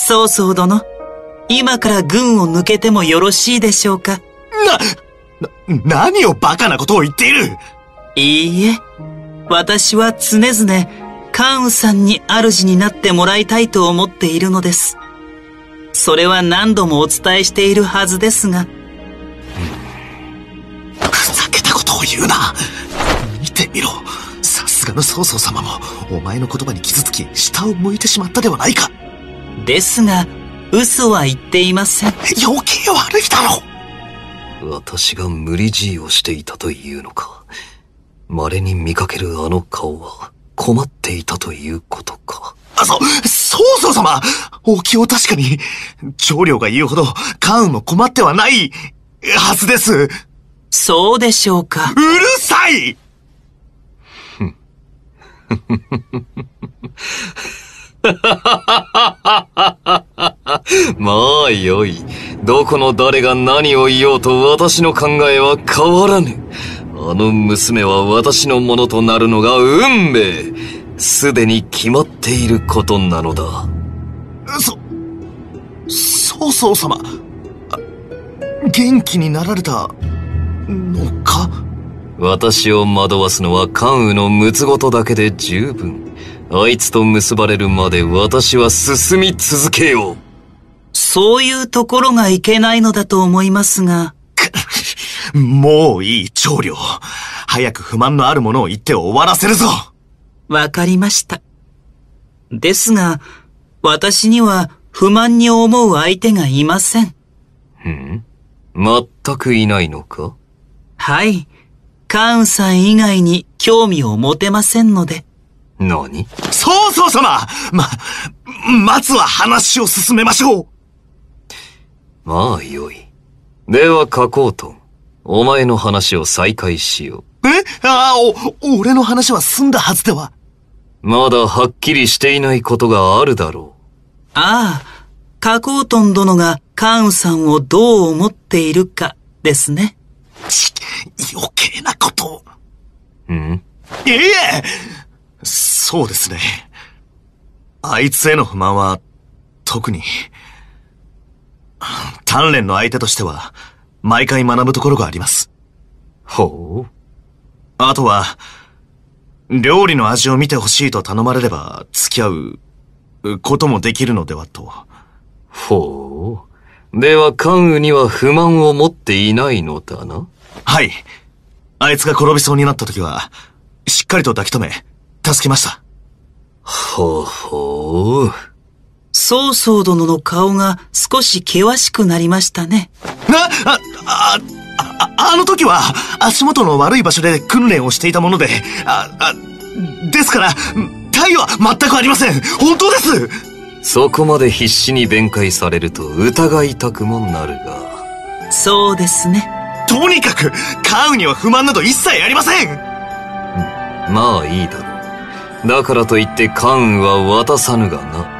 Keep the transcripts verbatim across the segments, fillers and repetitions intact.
曹操殿、今から軍を抜けてもよろしいでしょうか。 な、な、何をバカなことを言っている。 いいえ、私は常々関羽さんに主になってもらいたいと思っているのです。それは何度もお伝えしているはずですが。 ふざけたことを言うな。見てみろ。さすがの曹操様もお前の言葉に傷つき下を向いてしまったではないか。 ですが、嘘は言っていません。 余計悪いだろ。 私が無理強いをしていたというのか。稀に見かけるあの顔は困っていたということか。 あ、そ、曹操様、お気を確かに。長領が言うほど関羽も困ってはないはずです。 そうでしょうか。 うるさい。 まあよい。どこの誰が何を言おうと私の考えは変わらぬ。あの娘は私のものとなるのが運命。すでに決まっていることなのだ。 そ、曹操様、元気になられたのか。 私を惑わすのは関羽の睦ごとだけで十分。あいつと結ばれるまで私は進み続けよう。 そういうところがいけないのだと思いますが。 もういい、長領。早く不満のあるものを言って終わらせるぞ。 わかりました。ですが、私には不満に思う相手がいません。 ん？全くいないのか？ はい。関羽さん以外に興味を持てませんので。 何？ 曹操様！ま、まずは話を進めましょう。 まあよい。では書こうと。お前の話を再開しよう。え？ああ、お、俺の話は済んだはずでは。 まだはっきりしていないことがあるだろう。ああ、加工トン殿が関羽さんをどう思っているかですね。 ち、余計なことを。 ん？ いえいえ！そうですね。あいつへの不満は、特に、鍛錬の相手としては、毎回学ぶところがあります。 ほう。 あとは、料理の味を見てほしいと頼まれれば、付き合う、こともできるのではと。 ほう。では関羽には不満を持っていないのだな。 はい。あいつが転びそうになった時は、しっかりと抱き留め、助けました。 ほうほう。 曹操殿の顔が少し険しくなりましたね。 な、あ、あ、あ、あの時は足元の悪い場所で訓練をしていたもので、あ、あ、ですから、他は全くありません。本当です。 そこまで必死に弁解されると疑いたくもなるが。 そうですね。 とにかく、関羽には不満など一切ありません。 まあいいだろう。だからといって関羽は渡さぬがな。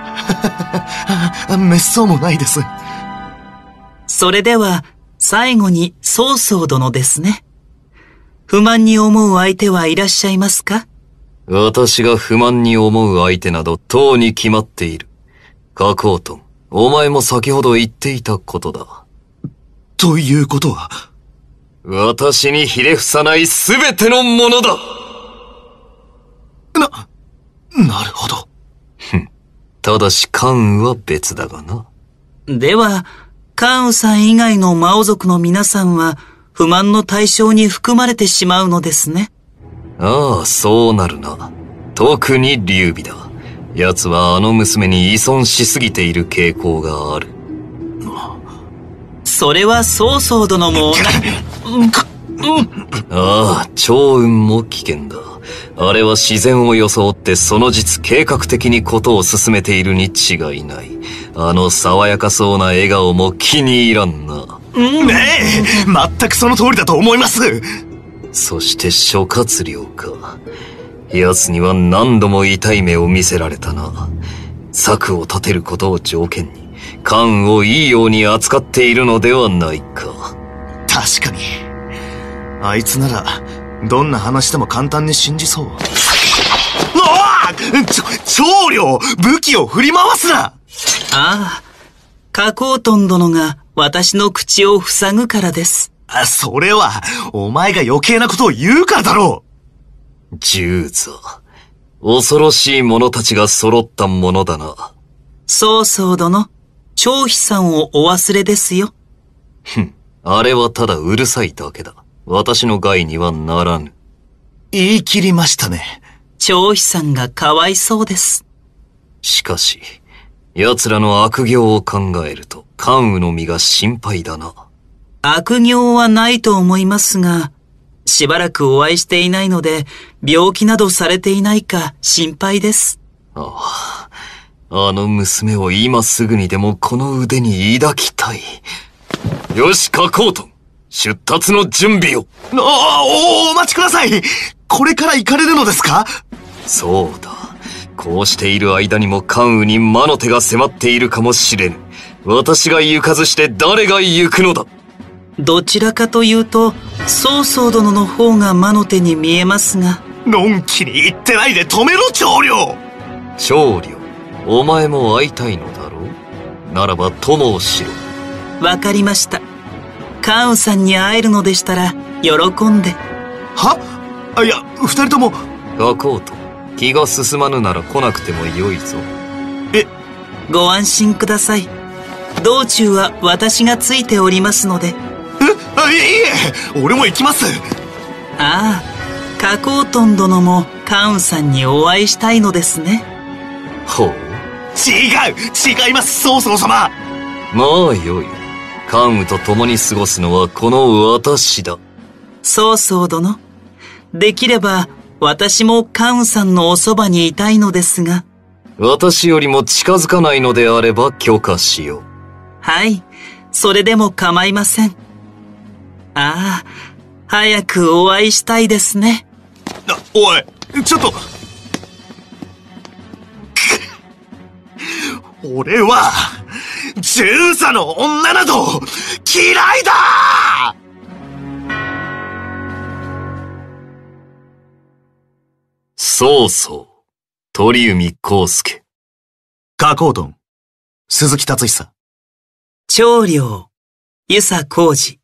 めっそうもないです。 それでは、最後に曹操殿ですね。不満に思う相手はいらっしゃいますか？ 私が不満に思う相手などとうに決まっている。加工トン、お前も先ほど言っていたことだ。 ということは？ 私にひれ伏さないすべてのものだ。 な、なるほど。 ふん。ただし関羽は別だがな。 では、関羽さん以外の魔王族の皆さんは不満の対象に含まれてしまうのですね。 ああ、そうなるな。特に劉備だ。奴はあの娘に依存しすぎている傾向がある。 それは曹操殿もああ、趙雲も危険だ。あれは自然を装ってその実計画的にことを進めているに違いない。あの爽やかそうな笑顔も気に入らんな。 ねえ、全くその通りだと思います。 そして諸葛亮か。奴には何度も痛い目を見せられたな。策を立てることを条件に、関羽をいいように扱っているのではないか。 確かに。あいつなら、どんな話でも簡単に信じそう。おお！ちょ、長領！武器を振り回すな！ ああ、カコートン殿が私の口を塞ぐからです。 あ、それは、お前が余計なことを言うからだろう。十座。恐ろしい者たちが揃ったものだな。 そうそう殿、張飛さんをお忘れですよ。 ふん、あれはただうるさいだけだ。私の害にはならぬ。 言い切りましたね。 張飛さんがかわいそうです。 しかし、奴らの悪行を考えると、関羽の身が心配だな。 悪行はないと思いますが、しばらくお会いしていないので、病気などされていないか心配です。 ああ、あの娘を今すぐにでもこの腕に抱きたい。よし、カコートン、出立の準備を。 お、お、お待ちください。これから行かれるのですか？ そうだ。こうしている間にも関羽に魔の手が迫っているかもしれぬ。私が行かずして誰が行くのだ。 どちらかというと、曹操殿の方が魔の手に見えますが。 のんきに言ってないで止めろ、長領。 長領、お前も会いたいのだろう？ならば友をしろ。 わかりました。関羽さんに会えるのでしたら、喜んで。 は？あ、いや、二人とも。 ガコート、気が進まぬなら来なくてもよいぞ。 え？ ご安心ください。道中は私がついておりますので。 あ、いえいえ、俺も行きます。 ああ、カコートン殿も関羽さんにお会いしたいのですね。 ほう。 違う、違います、曹操様。 まあよい。関羽と共に過ごすのはこの私だ。 曹操殿、できれば私も関羽さんのおそばにいたいのですが。 私よりも近づかないのであれば許可しよう。 はい、それでも構いません。ああ、早くお会いしたいですね。 あ、おい、ちょっと。俺は、従者の女など、嫌いだ！ そうそう、鳥海浩介。 カコートン、鈴木達久。 長領、遊佐浩二。